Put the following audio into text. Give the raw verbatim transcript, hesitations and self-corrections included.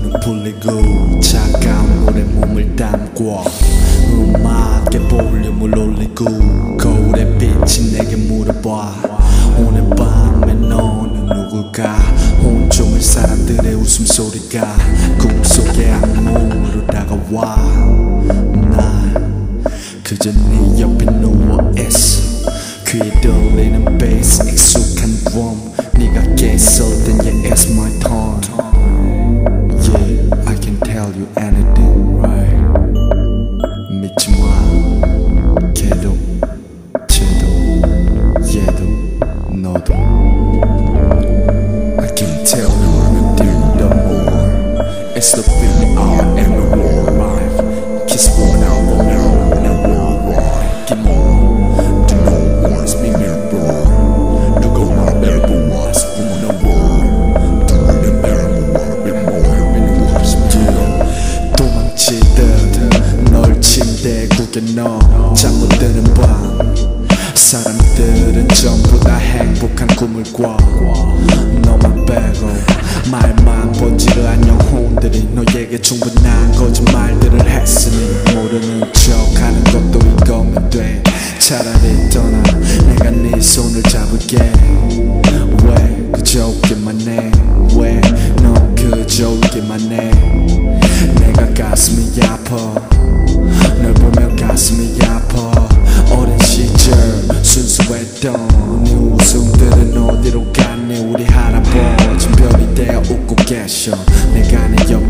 눈은 풀리고 차가운 물에 몸을 담고 음악에 볼륨을 올리고 거울의 빛이 내게 물어봐 오늘 밤에 너는 누굴까. 온종일 사람들의 웃음소리가 꿈속의 악몽으로 다가와. 난 그저 네 옆에 누워있어. 귀에 들리는 베이스 익숙한 드럼. 네가 깨서 then yeah it's my turn. Yeah I can tell you anything right. 믿지 마 걔도 쟤도 얘도 너도. I can tell you anything no more. It's the feeling I am a war life. Kiss one out for now and war right. Give more to no one's me mirror. 누가 말을 보아서 오는 war. 두는 바람을 wanna be more. Been watching you. 도망치듯 널 침대에 구겨 넣어. 잠 못 드는 밤 사람들은 전부 다 행복한 꿈을 꿔. 너만 빼고 말만 번지르한 영혼들이 너에게 충분한 거짓말들을 했으니 모르는 척하는 것도 이거면 돼. 차라리 떠나 내가 네 손을 잡을게. 왜 그저 웃기만 해. 왜 넌 그저 웃기만 해. 내가 가슴이 아파 널 보면 가슴이 아파. 어린 시절 순수했던 네 웃음들은 어디로 갔니. 우리 할아버지 별이 되어 웃고 계셔. 내가 내 옆에